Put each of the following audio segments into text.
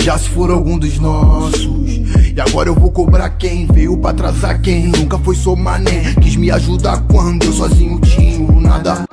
Já se for algum dos nossos. E agora eu vou cobrar quem veio pra atrasar quem nunca foi sou mané. Quis me ajudar quando eu sozinho tinha nada.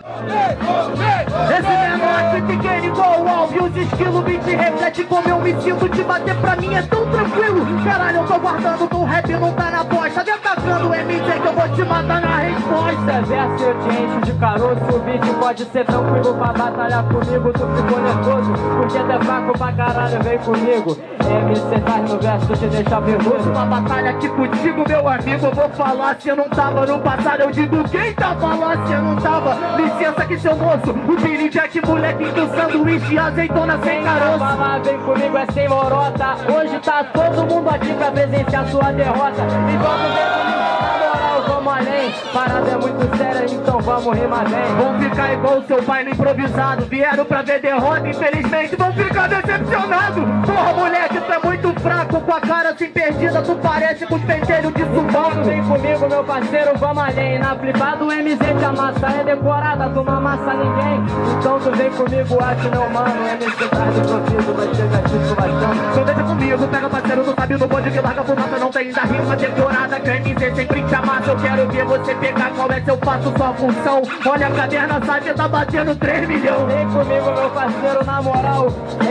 Esse menor aqui pequeno igual o Alves, os esquilos 20 reflete como eu me sinto. Te bater pra mim é tão tranquilo. Caralho, eu tô guardando do rap, não tá na bosta. Vem atacando o MC que eu vou te matar na resposta. Verso eu te encho de caroço, o beat pode ser tranquilo pra batalhar comigo. Tu ficou nervoso, porque tu é fraco pra caralho, vem comigo. MC faz no verso te deixa nervoso. Uma batalha aqui contigo, meu amigo, eu vou falar. Se eu não tava no passado, eu digo quem tá falando. Se eu não tava, licença aqui seu moço. O Billy Jack, moleque, do sanduíche, azeitona sem caroço. Falar, vem comigo, é sem morota. Hoje tá todo mundo aqui pra presenciar sua derrota. E vamos ver comigo, na moral, vamos além. Parada é muito séria, então vamos rimar bem. Vão ficar igual o seu pai no improvisado. Vieram pra ver derrota, infelizmente vão ficar decepcionados. Porra, moleque, tu é muito fraco. Com a cara assim perdida, tu parece com os pentelhos de subaco. Vem comigo, meu parceiro, vamos além. Na flipada do MZ que a massa é decorada, tu não amassa ninguém. Então tu vem comigo, acho meu mano. MC traz do profido, vai ser gatilho bastante. Então deixa comigo, pega parceiro, tu sabe no bonde que larga fumaça. Não tem da rima decorada, que a MC sempre te amassa. Eu quero ver você pegar qual é seu passo, sua função. Olha a caverna, sabe, tá batendo 3 milhões. Vem comigo, meu parceiro, na moral.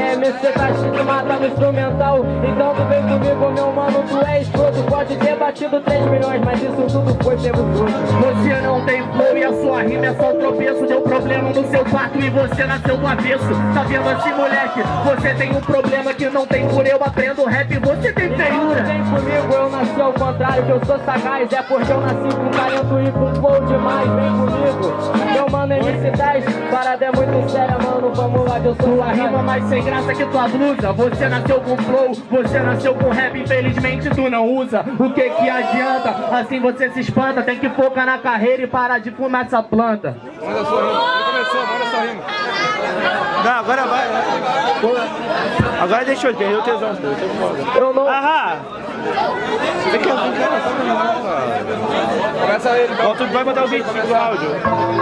MC tá cheio de mata no instrumental. Então tu vem comigo, meu mano, tu é escroto. Pode ter batido 3 milhões, mas isso tudo foi pelo fruto. Você não tem flow e a sua rima é só um tropeço. Deu problema no seu quarto e você nasceu do avesso. Tá vendo assim, moleque? Você tem um problema que não tem cura. Eu aprendo rap, você tem feiura. Vem comigo, eu nasci ao contrário, que eu sou sagaz. É porque eu nasci com talento e com flow demais. Vem comigo, meu mano MC10. Parada é muito séria, mano, vamos lá que eu sou a rima mais sem graça que tua blusa. Você nasceu com flow, você nasceu com rap, infelizmente tu não usa. O que que adianta? Assim você se espanta. Tem que focar na carreira e parar de fumar essa planta. Manda sua rima, já começou, manda sua rima. Não, agora vai. Agora deixa eu ver, eu tesão. Eu não... Aham! Você quer ouvir, cara? Começa ele, então. Tu vai botar o beat do áudio.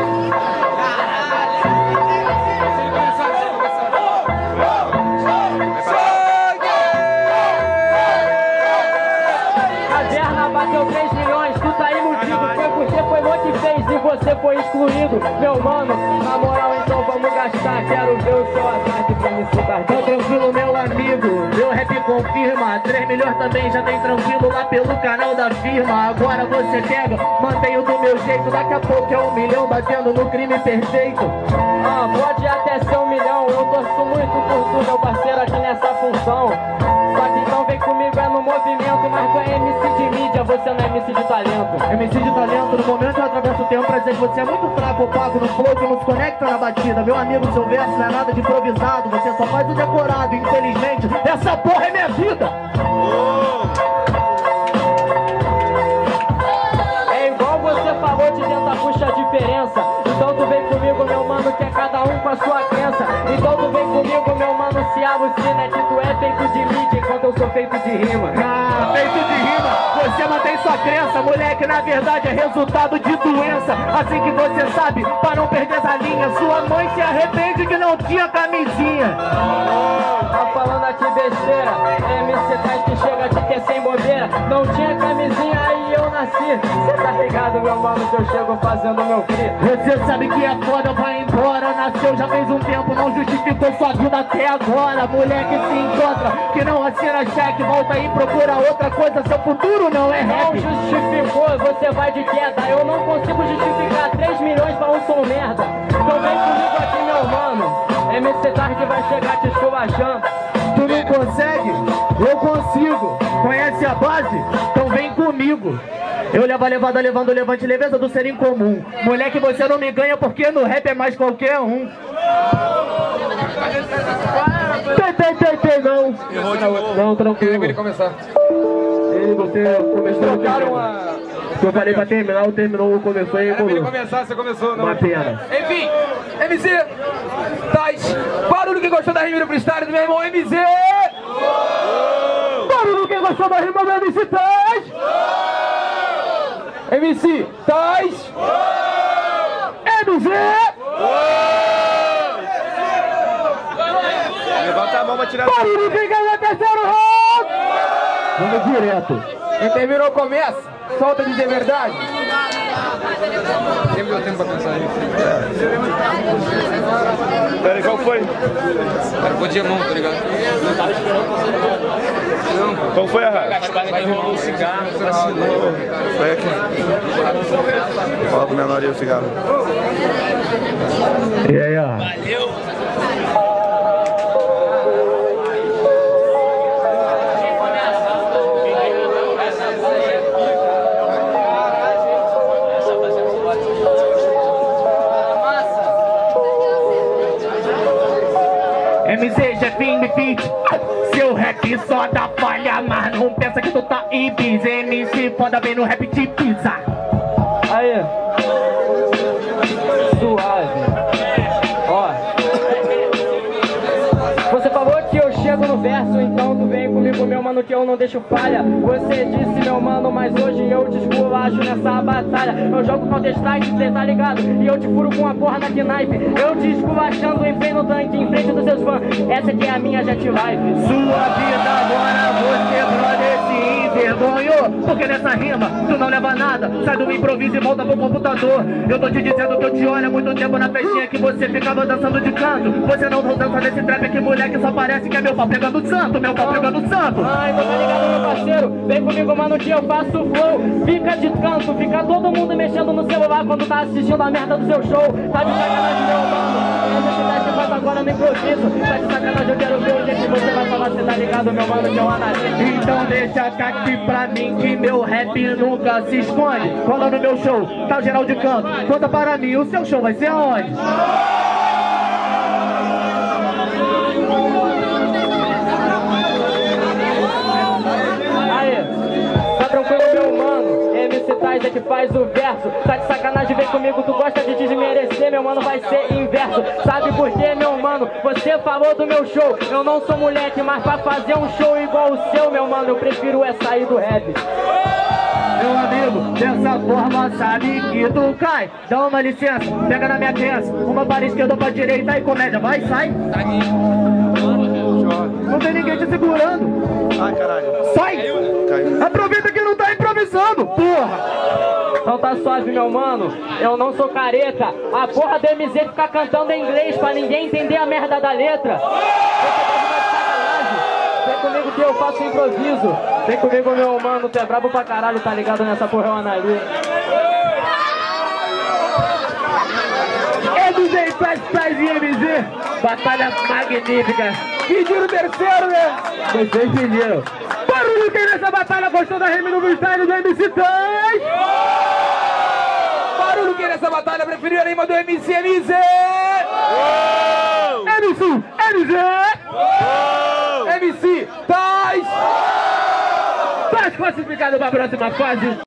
Caverna bateu 3 milhões, tu tá iludido. Foi porque foi o que fez e você foi excluído. Meu mano, na moral então vamos gastar. Quero ver o seu ataque pra me citar. Tô tranquilo, meu amigo, meu rap confirma. 3 milhões também já tem tranquilo lá pelo canal da firma. Agora você pega, mantenho do meu jeito. Daqui a pouco é 1 milhão batendo no crime perfeito. Ah, pode até ser 1 milhão. Eu torço muito por tu, meu parceiro, aqui nessa função. Só que então vem comigo, é no movimento. Mas tu é MC de mídia, você não é MC de talento. MC de talento, no momento eu atravesso o tempo pra dizer que você é muito fraco, opaco no flow, que não se conecta na batida. Meu amigo, seu verso não é nada de improvisado. Você só faz o decorado, infelizmente essa porra é minha vida. É igual você falou de tentar puxar a diferença. Então tu vem comigo, meu mano, que é cada um com a sua crença. Então tu vem comigo, meu mano, se alucina que tu é feito de mídia enquanto eu sou feito de rima. Ah, feito de rima, você mantém sua crença. Moleque, na verdade é resultado de doença. Assim que você sabe, pra não perder essa linha. Sua mãe se arrepende que não tinha camisinha. Tá falando aqui besteira, MC Tais que chega aqui que é sem bobeira. Não tinha camisinha aí eu nasci. Cê tá ligado, meu mano, que eu chego fazendo meu free. Você sabe que é foda, vai embora. Nasceu já fez um tempo, não justificou sua vida até agora. Moleque se encontra, que não assina cheque. Volta aí, procura outra coisa, seu futuro não é rap. Não justificou, você vai de queda. Eu não consigo justificar 3 milhões pra um som merda. Então vem comigo aqui, meu mano. MC Tarde vai chegar te esculachando. Tu não consegue? Eu consigo. Conhece a base? Então vem comigo. Eu levo a levada, levando o levante, leveza do ser incomum. Moleque, você não me ganha porque no rap é mais qualquer um. Não, tranquilo. Ele começar. Você começou. Eu falei pra terminar, terminou, começou e ele começar, você começou, não. Uma pena. Enfim, MC Tais, barulho que gostou da rima do freestyle do meu irmão MZ. Barulho que gostou da rima do MC Tais. MC Tais. MZ. Levanta a mão pra tirar. Barulho, quem ganhou o terceiro round? Vamos direto. Quem terminou começa. Solta dizer verdade. Nem deu tempo pra pensar nisso. Peraí, qual foi? Cara, podia mão, tá ligado? Qual foi a rádio? Vai roubar o cigarro, vacilou. Vai aqui. Fala pro menor aí o cigarro. E aí, ó. Valeu! MC Jefinho me feat. Seu rap só dá falha, mas não pensa que tu tá em bis. MC foda bem no rap de pizza. Aí, suave. Ó, você falou que eu chego no verso, então tu vem comigo, meu mano, que eu não deixo falha. Você disse, meu mano, mas hoje eu te esculacho nessa batalha. Eu jogo Counter Strike, cê tá ligado? E eu te furo com a porra da knife. Eu te esculachando em frente no tanque, em frente dos seus fãs. Essa aqui é a minha Jet Life. Sua vida agora você, brother, se envergonhou. Porque nessa rima tu não leva nada. Sai do improviso e volta pro computador. Eu tô te dizendo que eu te olho há muito tempo na festinha que você ficava dançando de canto. Você não dança nesse trap aqui, moleque, só parece que é meu pau pegando santo. Meu pau pegando santo. Ai, tô tá ligado, meu parceiro. Vem comigo, mano, que eu faço flow. Fica de canto, fica todo mundo mexendo no celular quando tá assistindo a merda do seu show. Tá de sacanagem, meu mano. Essa cidade faz agora no improviso. Tá de sacanagem, eu quero ver o jeito que você vai falar. Cê tá ligado, meu mano, que eu analiso. Então deixa aqui pra mim que meu rap nunca se esconde. Cola no meu show, tá o geral de canto. Conta para mim, o seu show vai ser aonde? É que faz o verso, tá de sacanagem, vem comigo, tu gosta de desmerecer, meu mano, vai ser inverso. Sabe por quê, meu mano? Você falou do meu show, eu não sou moleque, mas pra fazer um show igual o seu, meu mano, eu prefiro é sair do rap. Meu amigo, dessa forma sabe que tu cai. Dá uma licença, pega na minha crença. Uma para a esquerda, uma pra direita e comédia, vai, sai. Não tem ninguém te segurando. Ai, caralho. Sai! Caiu. Aproveita que não tá improvisando, porra! Então tá suave, meu mano, eu não sou careta. A porra do MZ ficar cantando em inglês pra ninguém entender a merda da letra. Você tá de sacanagem. Vem comigo que eu faço improviso. Vem comigo, meu mano, tu é brabo pra caralho, tá ligado nessa porra, eu analiso. MZ, Flash e MZ, batalha magnífica. Pediram o terceiro, né? Vocês pediram. Barulho, quem nessa batalha gostou da rima no freestyle do MC Tans? Barulho, quem nessa batalha preferiu a rima do MC MZ? MC, MZ! MC Tans! Tans classificado pra próxima fase.